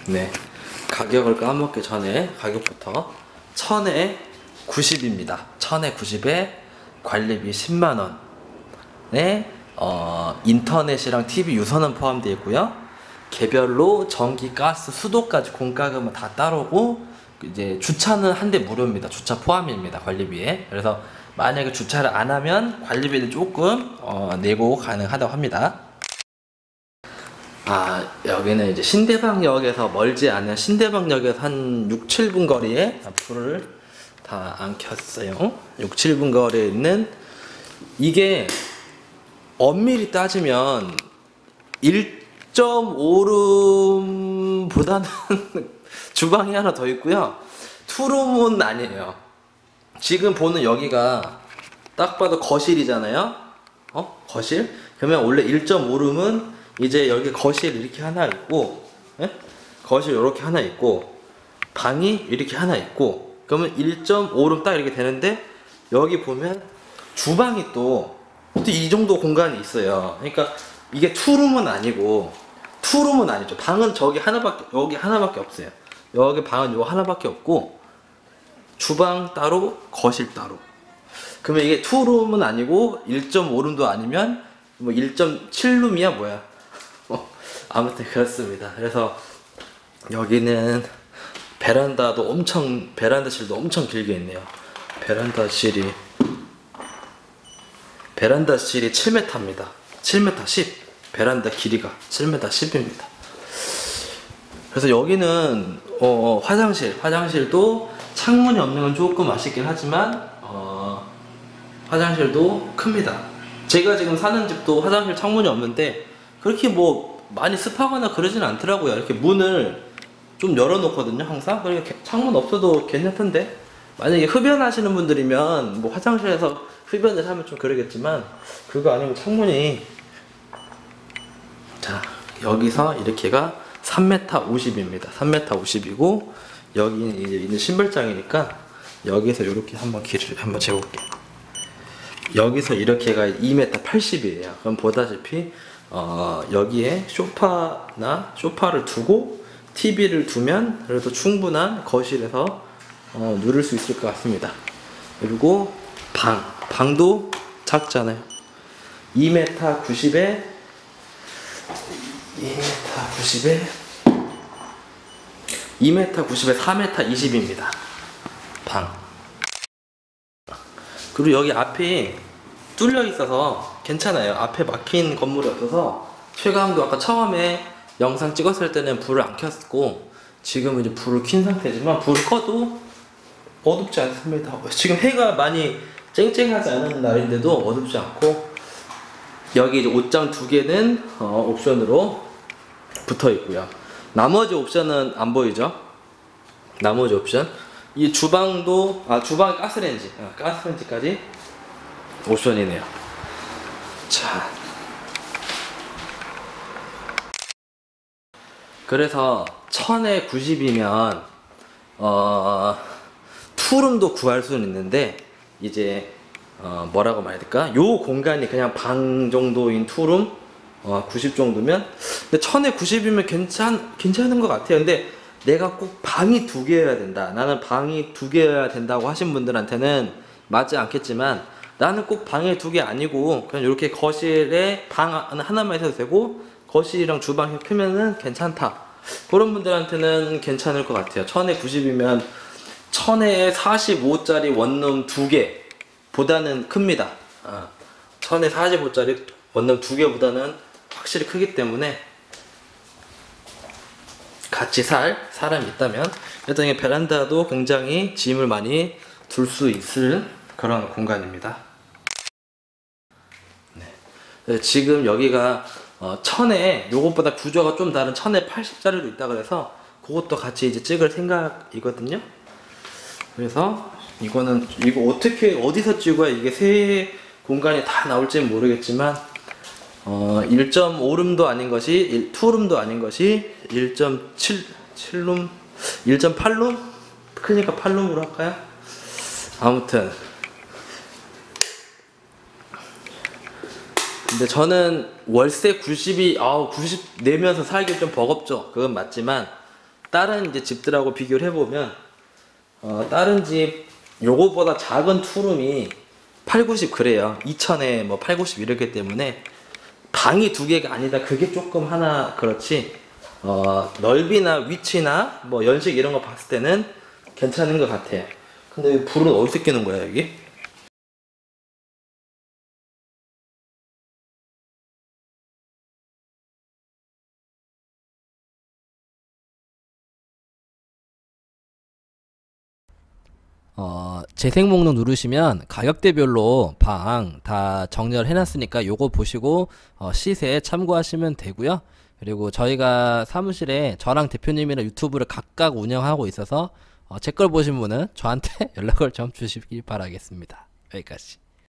네, 가격을 까먹기 전에 가격부터 1000에 90입니다. 1000에 90에 관리비 10만원, 인터넷이랑 TV 유선은 포함되어 있고요. 개별로 전기, 가스, 수도까지 공과금은 다 따르고, 이제 주차는 한 대 무료입니다. 주차 포함입니다. 관리비에. 그래서 만약에 주차를 안 하면 관리비를 조금 내고 가능하다고 합니다. 여기는 이제 신대방역에서 멀지 않은 신대방역에서 한 6, 7분 거리에 불을 다 안 켰어요. 6, 7분 거리에 있는, 이게 엄밀히 따지면 1.5룸보다는 주방이 하나 더 있고요. 투룸은 아니에요. 지금 보는 여기가 딱 봐도 거실이잖아요. 거실? 그러면 원래 1.5룸은 이제 여기 거실 이렇게 하나 있고, 거실 이렇게 하나 있고, 방이 이렇게 하나 있고, 그러면 1.5룸 딱 이렇게 되는데, 여기 보면 주방이 또 이 정도 공간이 있어요. 그러니까 이게 투룸은 아니고, 투룸은 아니죠. 방은 여기 하나밖에 없어요. 여기 방은 요 하나밖에 없고, 주방 따로, 거실 따로. 그러면 이게 투룸은 아니고 1.5룸도 아니면 뭐 1.7룸이야 뭐야. 아무튼 그렇습니다. 그래서 여기는 베란다실도 엄청 길게 있네요. 베란다실이 7m입니다. 7m 10. 베란다 길이가 7m 10입니다. 그래서 여기는 화장실도 창문이 없는 건 조금 아쉽긴 하지만 화장실도 큽니다. 제가 지금 사는 집도 화장실 창문이 없는데 그렇게 뭐 많이 습하거나 그러진 않더라고요. 이렇게 문을 좀 열어놓거든요, 항상. 그러니까 창문 없어도 괜찮던데, 만약에 흡연하시는 분들이면 뭐 화장실에서 흡연을 하면 좀 그러겠지만, 그거 아니고 창문이, 자, 여기서 이렇게가 3m 50입니다. 3m 50이고, 여기는 이제 있는 신발장이니까 여기서 이렇게 한번 길이를 한번 재볼게요. 여기서 이렇게가 2m 80이에요. 그럼 보다시피 여기에 소파를 두고 TV를 두면 그래도 충분한 거실에서 누릴 수 있을 것 같습니다. 그리고 방도 작잖아요. 2m 90에 4m 20입니다. 방. 그리고 여기 앞이 뚫려 있어서 괜찮아요. 앞에 막힌 건물이 없어서. 최강도 아까 처음에 영상 찍었을 때는 불을 안 켰고, 지금은 이제 불을 킨 상태지만 불을 꺼도 어둡지 않습니다. 지금 해가 많이 쨍쨍하지 않은 날인데도 어둡지 않고, 여기 이제 옷장 2개는 옵션으로 붙어 있고요. 나머지 옵션은 안 보이죠? 나머지 옵션. 이 주방도, 주방에 가스레인지까지 옵션이네요. 자, 그래서 1000에 90이면 투룸도 구할 수는 있는데, 이제 뭐라고 말해야 될까? 요 공간이 그냥 방 정도인 투룸 90 정도면, 근데 1000에 90이면 괜찮은 것 같아요. 근데 내가 꼭 방이 2개여야 된다, 나는 방이 2개여야 된다고 하신 분들한테는 맞지 않겠지만, 나는 꼭 방에 2개 아니고 그냥 이렇게 거실에 방 하나만 있어도 되고 거실이랑 주방 크면은 괜찮다, 그런 분들한테는 괜찮을 것 같아요. 1000에 90이면 1000에 45짜리 원룸 2개 보다는 큽니다. 1000에 45짜리 원룸 2개보다는 확실히 크기 때문에 같이 살 사람이 있다면, 일단 베란다도 굉장히 짐을 많이 둘 수 있을 그런 공간입니다. 네. 지금 여기가 1000에 요것보다 구조가 좀 다른 1000에 80짜리도 있다 그래서 그것도 같이 이제 찍을 생각이거든요. 그래서 이거 어떻게 어디서 찍어야 이게 세 공간이 다 나올지는 모르겠지만, 1.5룸도 아닌 것이, 2룸도 아닌 것이 1.7룸, 1.8룸? 그러니까 8룸으로 할까요? 아무튼 근데 저는 월세 90이 90 내면서 살기 좀 버겁죠. 그건 맞지만 다른 이제 집들하고 비교를 해보면 다른 집 요거보다 작은 투룸이 8, 90 그래요. 2천에 뭐 8, 90 이렇기 때문에 방이 두 개가 아니다. 그게 조금 하나 그렇지. 넓이나 위치나 뭐 연식 이런 거 봤을 때는 괜찮은 것 같아요. 근데 이 불은 어디서 끼는 거야 여기? 재생 목록 누르시면 가격대별로 방 다 정렬 해놨으니까 요거 보시고 시세 참고하시면 되고요. 그리고 저희가 사무실에 저랑 대표님이랑 유튜브를 각각 운영하고 있어서 제 걸 보신 분은 저한테 연락을 좀 주시길 바라겠습니다. 여기까지.